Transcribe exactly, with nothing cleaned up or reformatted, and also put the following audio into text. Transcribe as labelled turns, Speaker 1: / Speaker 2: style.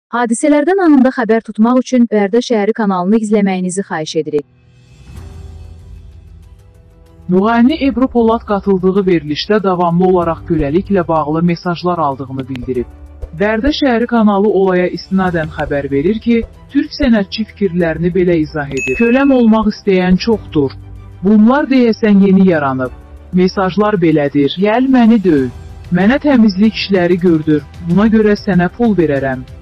Speaker 1: Hadisələrdən anında xəbər tutmaq üçün Bərdə şəhəri kanalını izləməyinizi xahiş edirik.
Speaker 2: Müğənni Ebru Polad qatıldığı verilişdə davamlı olaraq köləliklə bağlı mesajlar aldığını bildirib. Bərdə şəhəri kanalı olaya istinadən xəbər verir ki, türk sənətçi fikirlərini belə izah edir. Köləm olmaq istəyən çoxdur. Bunlar deyəsən yeni yaranıb. Mesajlar belədir. Gəl məni döy. Mənə təmizlik işləri gördür. Buna görə sənə pul verərəm.